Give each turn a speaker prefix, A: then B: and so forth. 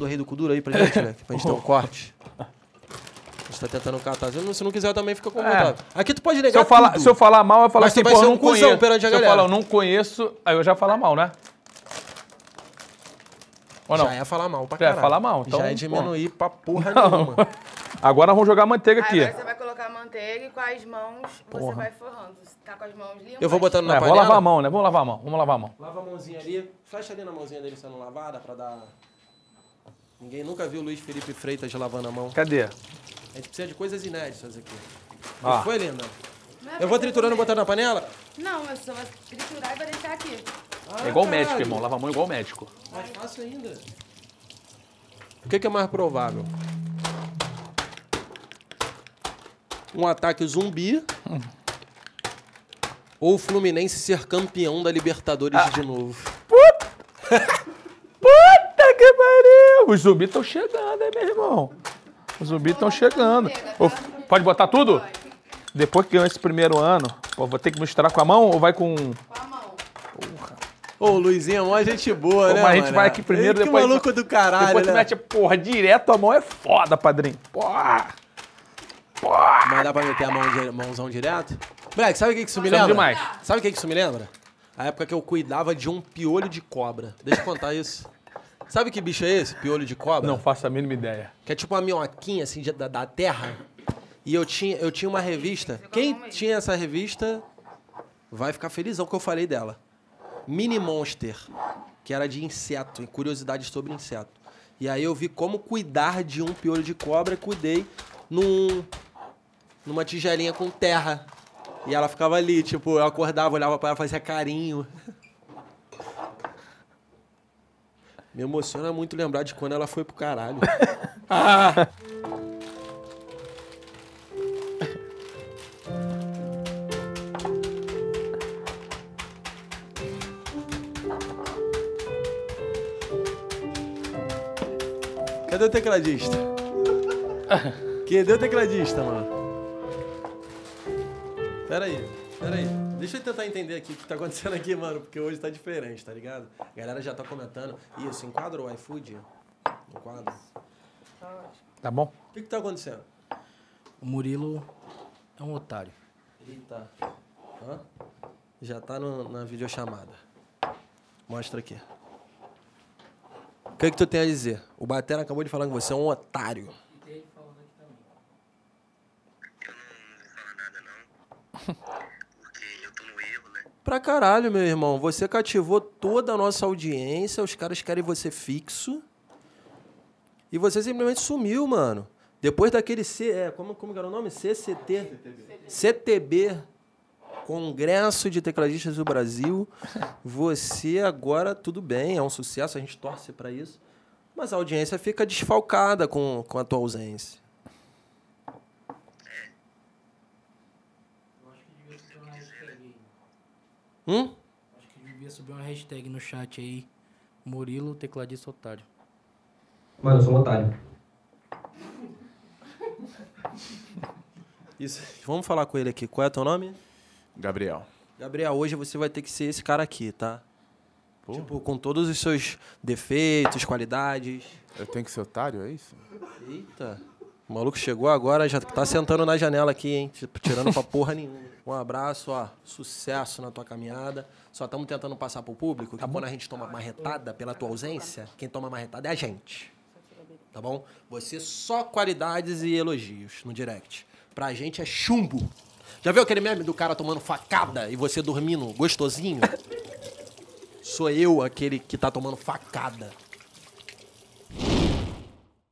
A: rei do Kuduro aí pra gente, né? Pra gente ter um corte. A gente tá tentando catar. Se não quiser também, fica com vontade. Aqui tu pode negar tudo.
B: Se eu falar mal, eu falo
A: Mas
B: assim,
A: tu vai
B: pô,
A: ser
B: eu
A: um
B: não
A: cuzão
B: conheço.
A: perante a
B: Se eu
A: galera.
B: falar, eu não conheço, aí eu já falo mal, né? Ou não?
A: Já é falar mal pra
B: Já é
A: caralho.
B: falar mal, então,
A: Já é diminuir pra porra
B: Não.
A: nenhuma.
B: Agora vamos jogar manteiga aqui.
C: Agora você vai colocar a manteiga e com as mãos você vai forrando. Você tá com as mãos limpas.
A: Eu vou botando na
B: Vamos
A: panela.
B: lavar a mão, né? Vamos lavar a mão. Vamos lavar a mão.
A: Lava a mãozinha ali. Fecha ali na mãozinha dele sendo lavada pra dar... Ninguém nunca viu o Luiz Felipe Freitas lavando a mão.
B: Cadê?
A: A gente precisa de coisas inéditas aqui.
B: Ah.
A: Foi, linda?
C: Não é
A: Eu vou
C: pra
A: triturando e
C: comer.
A: botando na panela?
C: Não, eu só vou triturar e vou deixar aqui.
B: É igual
A: caralho.
B: médico, irmão. Lava a mão igual médico.
A: Mais fácil ainda. O que é mais provável? Um ataque zumbi ou o Fluminense ser campeão da Libertadores de novo?
B: Puta que pariu! Os zumbis estão chegando, hein, meu irmão? Os zumbis estão chegando. Ô, pode botar tudo? Depois que ganhou esse primeiro ano, pô, vou ter que misturar com a mão ou vai com...
C: Com a mão.
A: Ô, o Luizinho é mó gente boa,
B: Pô,
A: né,
B: mas a gente
A: mano?
B: vai aqui primeiro,
A: Que
B: depois...
A: maluco do caralho,
B: Depois tu
A: né?
B: mete, porra, direto a mão é foda, padrinho. Porra! Porra!
A: Mas dá pra meter a mãozão direto? Moleque, sabe o que isso me
B: Chama
A: lembra?
B: demais.
A: Sabe o que isso me lembra? A época que eu cuidava de um piolho de cobra. Deixa eu contar isso. Sabe que bicho é esse? Piolho de cobra?
B: Não faço a mínima ideia.
A: Que é tipo uma minhoquinha, assim, da terra. E eu tinha uma revista. Quem tinha essa revista vai ficar felizão que eu falei dela. Mini Monster, que era de inseto, curiosidades sobre inseto. E aí eu vi como cuidar de um piolho de cobra e cuidei numa tigelinha com terra. E ela ficava ali, tipo, eu acordava, olhava pra ela, fazia carinho. Me emociona muito lembrar de quando ela foi pro caralho. Ah! Cadê o tecladista? Cadê o tecladista, mano? Pera aí. Deixa eu tentar entender aqui o que tá acontecendo aqui, mano, porque hoje tá diferente, tá ligado? A galera já tá comentando. Isso, enquadra o iFood? Enquadra.
B: Tá bom?
A: O que tá acontecendo?
D: O Murilo é um otário.
A: Eita. Hã? Já tá na videochamada. Mostra aqui. O que tu tem a dizer? O Batera acabou de falar que você é um otário.
E: Eu não vou falar nada, não. Porque eu tô no erro, né?
A: Pra caralho, meu irmão. Você cativou toda a nossa audiência. Os caras querem você fixo. E você simplesmente sumiu, mano. Depois daquele como que era o nome? CTB. Congresso de Tecladistas do Brasil. Você agora, tudo bem, é um sucesso, a gente torce pra isso. Mas a audiência fica desfalcada com a tua ausência.
D: Eu acho que devia subir uma hashtag aí.
A: Hum?
D: Acho que devia subir uma hashtag no chat aí. Murilo, tecladista otário.
F: Mano, eu sou um otário.
A: Isso. Vamos falar com ele aqui. Qual é o teu nome?
G: Gabriel.
A: Gabriel, hoje você vai ter que ser esse cara aqui, tá? Tipo, com todos os seus defeitos, qualidades.
G: Eu tenho que ser otário, é isso?
A: Eita. O maluco chegou agora, já tá sentando na janela aqui, hein? Tipo, tirando pra porra nenhuma. Um abraço, ó. Sucesso na tua caminhada. Só estamos tentando passar pro público que quando a gente toma marretada pela tua ausência, quem toma marretada é a gente. Tá bom? Você só qualidades e elogios no direct. Pra gente é chumbo. Já viu aquele meme do cara tomando facada e você dormindo gostosinho? Sou eu aquele que tá tomando facada.